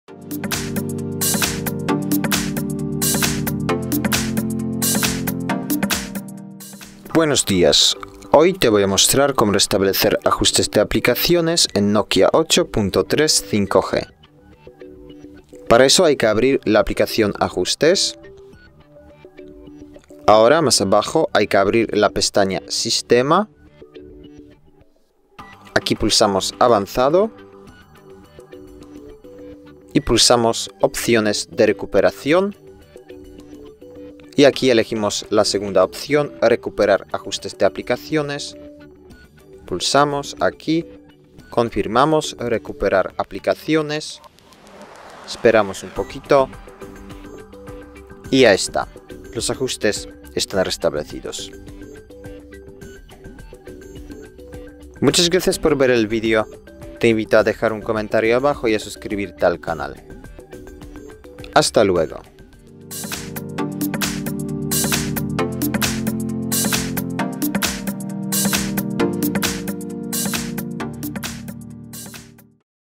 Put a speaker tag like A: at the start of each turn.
A: Buenos días, hoy te voy a mostrar cómo restablecer ajustes de aplicaciones en Nokia 8.3 5G. Para eso hay que abrir la aplicación Ajustes. Ahora más abajo hay que abrir la pestaña Sistema. Aquí pulsamos Avanzado y pulsamos Opciones de recuperación. Y aquí elegimos la segunda opción, recuperar ajustes de aplicaciones. Pulsamos aquí, confirmamos recuperar aplicaciones. Esperamos un poquito. Y ya está. Los ajustes están restablecidos. Muchas gracias por ver el vídeo. Te invito a dejar un comentario abajo y a suscribirte al canal. Hasta luego.